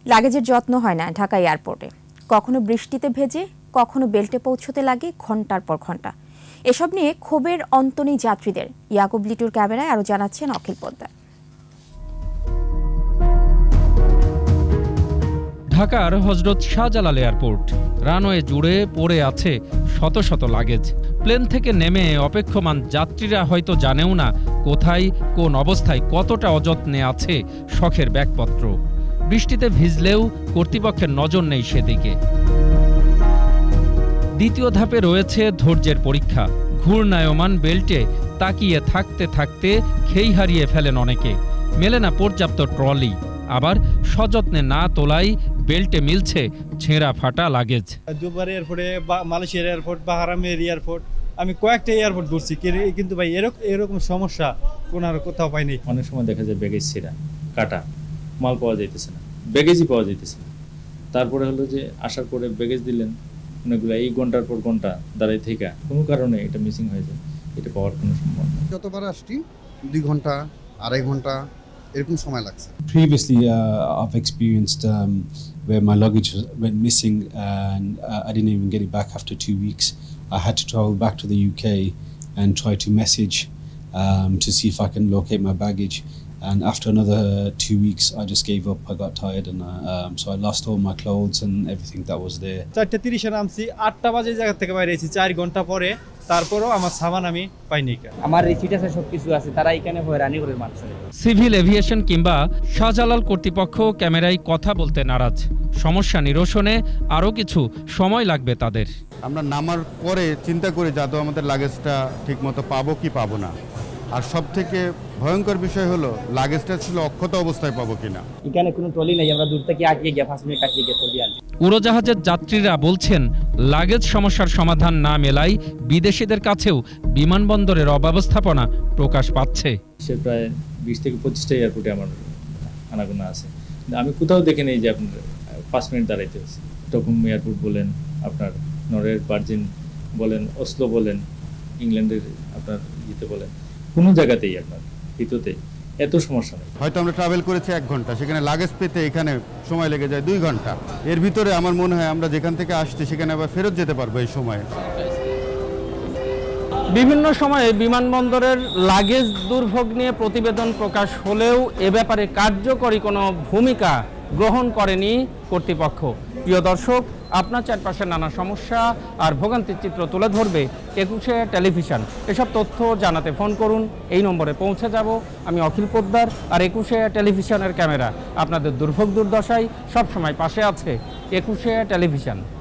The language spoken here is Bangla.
লাগেজের যত্ন হয় না ঢাকা এয়ারপোর্টে। কখনো বৃষ্টিতে ভেজে, কখনো বেল্টে পৌঁছতে লাগে ঘন্টার পর ঘন্টা। এসব নিয়ে ক্ষোভের অন্ত নেই যাত্রীদের। ইয়াকুব লিটুর ক্যামেরায় আরো জানাচ্ছেন অখিল পোদ্দার। ঢাকার হযরত শাহজালাল এয়ারপোর্ট, রানওয়ে জুড়ে পড়ে আছে শত শত লাগেজ। প্লেন থেকে নেমে অপেক্ষমান যাত্রীরা হয়তো জানেও না কোথায় কোন অবস্থায় কতটা অযত্নে আছে শখের ব্যাগপত্র। বৃষ্টিতে ভিজলেও কর্তৃপক্ষের নজর নেই সেদিকে। দ্বিতীয় ধাপে রয়েছে ধৈর্যের পরীক্ষা। ঘূর্ণায়মান বেল্টে তাকিয়ে থাকতে থাকতে খেই হারিয়ে ফেলেন অনেকে। মেলে না পর্যাপ্ত ট্রলি, আবার সযত্নে না তোলাই বেল্টে মিলছে ছেঁড়া ফাটা লাগেজ। দুবার এয়ারপোর্টে, মালয়েশিয়ার এয়ারপোর্ট, বাহারামের এয়ারপোর্ট, আমি কয়েকটা এয়ারপোর্ট ঘুরছি, কিন্তু ভাই এরকম সমস্যা কোথাও পাইনি। অনেক সময় দেখা যায় ব্যাগেজ ছেঁড়া, কাটা, মাল পাওয়া যাইতেছে না, ব্যাগেজই পাওয়া যাইতেছে না। তারপরে হলো যে আসার পরে ব্যাগেজ দিলেন অনেকগুলো, এই ঘন্টার পর ঘন্টা দাঁড়াই থেকে কোনো কারণে এটা মিসিং হয়ে যায়, এটা পাওয়ার কোনো সম্ভব না। যতবার আসছি 2 ঘন্টা, 2.5 ঘন্টা এরকম সময় লাগছে। Previously, I've experienced where my luggage went missing and I didn't even get it back after 2 weeks. I had to travel back to the UK and try to message to see if I can locate my baggage. And after another 2 weeks, I just gave up. I got tired and so I lost all my clothes and everything that was there. 4:30 এ নামছি, 8টা বাজে জায়গা থেকে বাইরে এসেছি 4 ঘন্টা পরে। তারপরও আমার সামান আমি পাইনি। আমার রিসিট আছে, সবকিছু আছে, তারা এখানে হয়রানি করে মারছে। সিভিল এভিয়েশন কিংবা শাহজালাল কর্তৃপক্ষ ক্যামেরায় কথা বলতে নারাজ। সমস্যা নিরসনে আরও কিছু সময় লাগবে তাদের। আমরা নামার পরে চিন্তা করি যাতে আমাদের লাগেজটা ঠিকমতো পাবো কি পাবো না। আর সবথেকে ভয়ঙ্কর বিষয় হলো লাগেজটা ছিল অক্ষত অবস্থায় পাবো কিনা। এখানে কোনো ট্রলি নেই, আমরা দূর থেকে আটকে গিয়ে 5 মিনিট আটকে গিয়ে ট্রলি আনছি। উড়োজাহাজের যাত্রীরা বলছেন লাগেজ সমস্যার সমাধান না মেলায় বিদেশিদের কাছেও বিমানবন্দরের অব্যবস্থাপনা প্রকাশ পাচ্ছে। সে প্রায় 20 থেকে 25টা এয়ারপোর্টে আমার আনাগোনা আছে, আমি কোথাও দেখে নেই যে আপনার 5 মিনিট দাঁড়াইতে হচ্ছে। স্টকহোম এয়ারপোর্ট বলেন, আপনার নরওয়ের ভার্জিন বলেন, অসলো বলেন, ইংল্যান্ডের আপনার ইতে বলেন, কোনো জায়গাতেই আপনার হিতোতে এত সমস্যা নেই। হয়তো আমরা ট্রাভেল করেছি 1 ঘন্টা, সেখানে লাগেজ পেতে এখানে সময় লেগে যায় 2 ঘন্টা। এর ভিতরে আমার মনে হয় আমরা যেখান থেকে আসছি সেখানে আবার ফেরত যেতে পারবো এই সময়ে। বিভিন্ন সময়ে বিমানবন্দরের লাগেজ দুর্ভোগ নিয়ে প্রতিবেদন প্রকাশ হলেও এ ব্যাপারে কার্যকরী কোনো ভূমিকা গ্রহণ করেনি কর্তৃপক্ষ। প্রিয় দর্শক, আপনার চারপাশে নানা সমস্যা আর ভোগান্তির চিত্র তুলে ধরবে একুশে টেলিভিশন। এসব তথ্য জানাতে ফোন করুন, এই নম্বরে পৌঁছে যাব। আমি অখিল পোদ্দার, আর একুশে টেলিভিশনের ক্যামেরা আপনাদের দুর্ভোগ দুর্দশায় সবসময় পাশে আছে। একুশে টেলিভিশন।